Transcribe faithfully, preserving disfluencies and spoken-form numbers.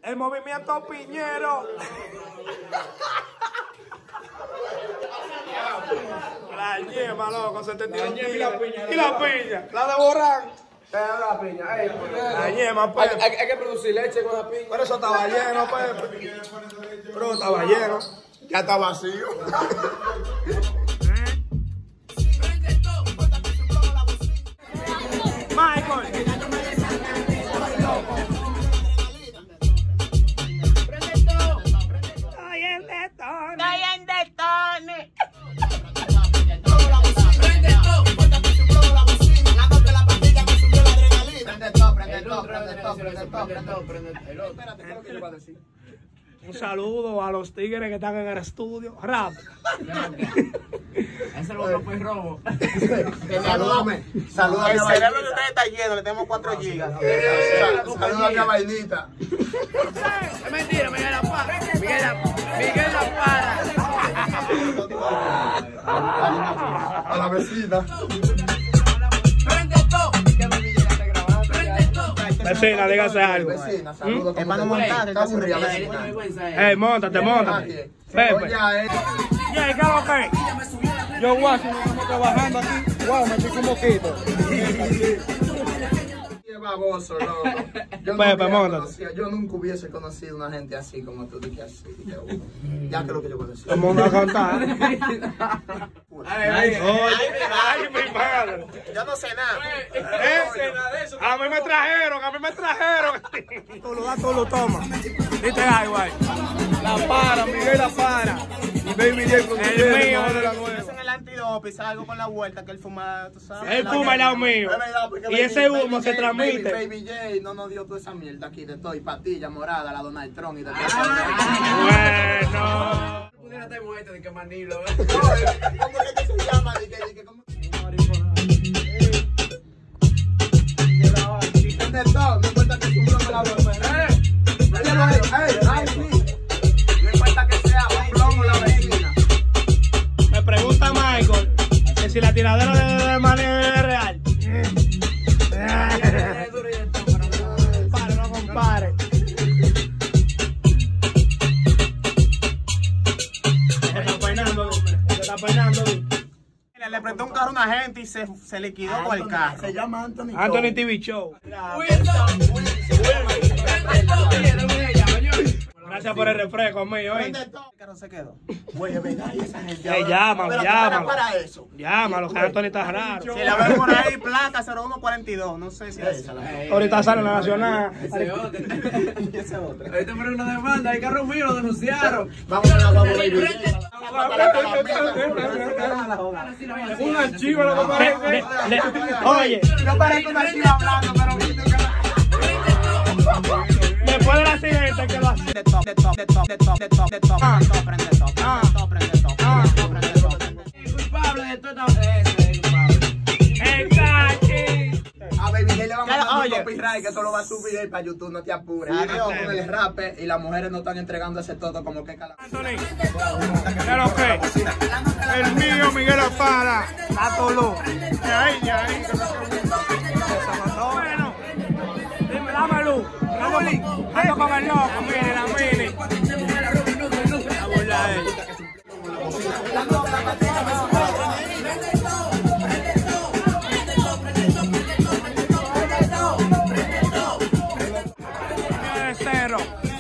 El movimiento piñero. La yema, loco, setenta y dos y la piña. Y la piña, la de Borrán. La piña, ey, la yema, Pepe. Hay, hay que producir leche con la piña. Pero eso estaba lleno, Pepe. Pero estaba lleno. Ya está vacío. Michael. Estoy en Detone. Estoy en Detone. Un saludo a los tigres que están en el estudio. Rap. Ese es el otro pues robo. Salúdame. Salúdame. El cerebro de ustedes está lleno, le tenemos cuatro gigas. Salúdame a vainita. Es mentira, Miguel La Para. Miguel La, Miguel La Para. A la vecina. Vecina, dígase algo. Vecina, saludos. Es para no montar. Está aburrida, vecina. Ey, montate, montate. Pepe. Ya, ¿qué es lo que? Yo, Washington, estamos trabajando aquí. Wow, me pico un moquito. Qué baboso, loco. Yo, Pepe, nunca montate. conocía- yo nunca hubiese conocido una gente así como tú, de que así. de que, uh, Ya que es lo que yo conocí. Todo el mundo a cantar. Ay, ay, Ay, mi madre. yo no sé nada. Eh, A mí me trajeron, a mí me trajeron. Tú lo das, tú lo tomas. Diste algo ahí. La Para, Miguel La Para. Y Baby J con el mío. Es en el antidope y salgo con la vuelta que él fuma, tú sabes. Él fuma al lado mío. Es verdad, porque Y Baby- ese Baby humo se J, transmite. Baby, Baby J no nos dio toda esa mierda aquí de todo. Y patilla morada, la Donald Trump y de todo. Bueno. Pudiera estar muerto de que Manilo. ¿Cómo es que se llama? De que- de que- ¿cómo? Dicen de todo, no importa que tú no la vecina. Ay, sí. No importa que sea un plomo la vecina. Me pregunta Michael que si la tiradera de, de Manny es real. Compare, no compare. Se está peinando, se está peinando. Mira, le prestó un carro a una gente y se, se liquidó con el carro. Se llama Anthony. Anthony T V Show. Gracias por el refresco, mío. ¿eh? El carro se quedó. Güey, es verdad, y esa gente. Ey, llámalo, Pero, llámalo. Para, para eso. Llámalo, que Anthony está raro. Si la veo por ahí, placa cero uno cuarenta y dos. No sé si es. Ahorita sale en la nacional. Ese otro. Ahorita me una demanda, el carro mío lo denunciaron. Vamos a la vamos a ir. Un archivo lo que parece. Oye, Yo parezco una chiva hablando, pero viste que después del accidente que lo hace. de top, de top, de top, de top, de top, de top. Ah, top, prende top, prende top, prende top, top, prende top. El culpable de todo esto ese es el culpable. Exacto. A Baby J le vamos a dar un Oye. copyright que esto lo va a subir él para YouTube, no te apures. Adiós con el rap y las mujeres no están entregando ese todo como que cala. Anthony, ¿qué lo que? El mío, Miguel La Para. La Toló. De ahí, de ahí. Bueno, dime, dame luz. Ando, ando con el loco, mire, la mini. La burla de él. Mira el cerro.